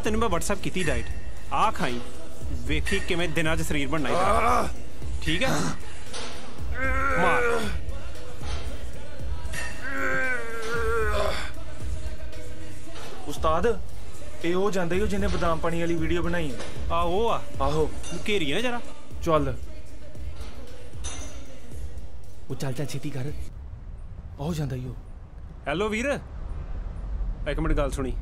तेन मैं WhatsApp की डाइट आ खाई वेखी किवें दिनां च शरीर बनना ठीक है मार उस्ताद ये हो जांदा ही जिन्हें बादाम पानी वाली वीडियो बनाई है आहो घेरी ना जरा चल वो चल चल छेती कर हो जांदा ही हेलो वीर एक मिनट गल सुनी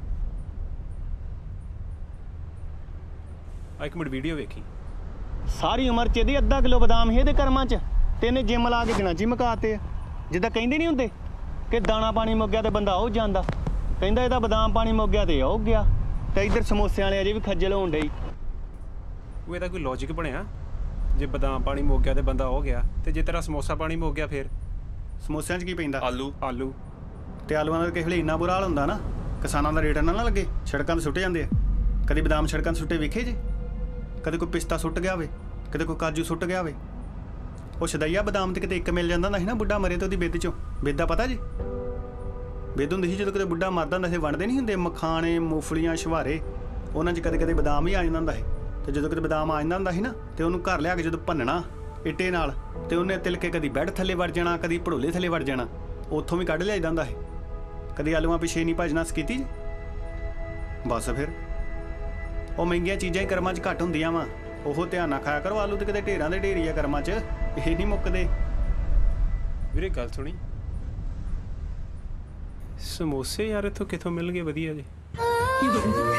एक मिनट वीडियो वेखी सारी उम्र च ਇਹਦੀ ਅੱਧਾ ਕਿਲੋ ਬਦਾਮ ਹੀ ਇਹਦੇ ਕਰਮਾਂ ਚ ਤੇ ਇਹਨੇ ਜਿਮ ਲਾ ਕੇ ਦਿਨਾਂ ਚ ਮਕਾਤੇ ਜਿੱਦਾਂ ਕਹਿੰਦੇ ਨਹੀਂ ਹੁੰਦੇ ਕਿ ਦਾਣਾ ਪਾਣੀ ਮੁੱਕ ਗਿਆ ਤੇ ਬੰਦਾ ਉਹ ਜਾਂਦਾ ਕਹਿੰਦਾ ਇਹਦਾ ਬਦਾਮ ਪਾਣੀ ਮੁੱਕ ਗਿਆ ਤੇ ਉਹ ਗਿਆ ਤੇ ਇੱਧਰ ਸਮੋਸਿਆਂ ਵਾਲੇ ਅਜੇ ਵੀ ਖੱਜਲ ਹੋਣ ਡਈ ਉਹ ਇਹਦਾ ਕੋਈ ਲੌਜੀਕ ਬਣਿਆ ਜੇ ਬਦਾਮ ਪਾਣੀ ਮੁੱਕ ਗਿਆ ਤੇ ਬੰਦਾ ਹੋ ਗਿਆ ਤੇ ਜੇ ਤੇਰਾ ਸਮੋਸਾ ਪਾਣੀ ਮੁੱਕ ਗਿਆ ਫਿਰ ਸਮੋਸਿਆਂ 'ਚ ਕੀ ਪੈਂਦਾ ਆਲੂ ਤੇ ਆਲੂਆਂ ਦਾ ਕਿਸੇ ਵੇਲੇ ਇੰਨਾ ਬੁਰਾ ਹਾਲ ਹੁੰਦਾ ਨਾ ਕਿਸਾਨਾਂ ਦਾ ਰੇਟ ਨਾ ਲੱਗੇ ਸੜਕਾਂ 'ਤੇ ਸੁੱਟੇ ਜਾਂਦੇ ਆ ਕਦੇ ਬਦਾਮ ਸੜਕਾਂ 'ਤੇ ਸੁੱਟੇ ਵੇਖੇ ਜੇ ਕਦੇ ਕੋਈ ਪਿਸਤਾ ਸੁੱਟ ਗਿਆ ਹੋਵੇ ਕਦੇ ਕੋਈ ਕਾਜੂ ਸੁੱਟ ਗਿਆ ਹੋਵੇ ਉਹ ਛਦਈਆ ਬਦਾਮ ਤੇ ਕਿਤੇ ਇੱਕ ਮਿਲ ਜਾਂਦਾ ਹੁੰਦਾ ਸੀ ਨਾ ਬੁੱਢਾ ਮਰੇ ਤੇ ਉਹਦੀ ਬਿੱਦ 'ਚੋਂ ਬਿੱਦ ਦਾ ਪਤਾ ਜੀ ਬਿੱਦ ਹੁੰਦੀ ਸੀ ਜਦੋਂ ਕਿਤੇ ਬੁੱਢਾ ਮਰਦਾ ਹੁੰਦਾ ਸੀ ਵੰਡਦੇ ਨਹੀਂ ਹੁੰਦੇ ਮਖਾਣੇ ਮੂੰਗਫਲੀਆਂ ਛੁਹਾਰੇ ਉਹਨਾਂ 'ਚ ਕਦੇ ਕਦੇ ਬਦਾਮ ਵੀ ਆ ਜਾਂਦਾ ਹੁੰਦਾ ਸੀ ਤੇ ਜਦੋਂ ਕਿਤੇ ਬਦਾਮ ਆ ਜਾਂਦਾ ਹੁੰਦਾ ਸੀ ਨਾ ਤੇ ਉਹਨੂੰ ਘਰ ਲਿਆ ਕੇ ਜਦੋਂ ਭੰਨਣਾ ਇੱਟੇ ਨਾਲ ਤੇ ਉਹਨੇ ਤਿਲ ਕੇ ਕਦੀ ਬੈੱਡ ਥੱਲੇ ਵੜ ਜਾਣਾ ਕਦੀ ਭੜੋਲੇ ਥੱਲੇ ਵੜ ਜਾਣਾ ਉੱਥੋਂ ਵੀ ਕੱਢ ਲਿਆ ਜਾਂਦਾ ਹੁੰਦਾ ਸੀ ਕਦੀ ਆਲੂਆਂ ਪਿੱਛੇ ਨਹੀਂ ਭੱਜਣਾ ਸਕੀਤੀ ਜੀ ਬਸ ਫਿਰ ਉਹ ਮਹਿੰਗੀਆਂ ਚੀਜ਼ਾਂ ਹੀ ਕਰਮਾਂ 'ਚ ਘੱਟ ਹੁੰਦੀਆਂ ਵਾ ਉਹ ਧਿਆਨ ਨਾਲ ਖਾਇਆ ਕਰੋ ਆਲੂ ਤੇ ਕਿਤੇ ਢੇਰਾਂ ਦੇ ਢੇਰੀ ਆ ਕਰਮਾਂ 'ਚ ਇਹ ਨਹੀਂ ਮੁੱਕਦੇ ਵੀਰੇ ਗੱਲ ਸੁਣੀ ਸਮੋਸੇ ਯਾਰ ਇੱਥੋਂ ਕਿੱਥੋਂ ਮਿਲ ਗਏ ਵਧੀਆ ਜੀ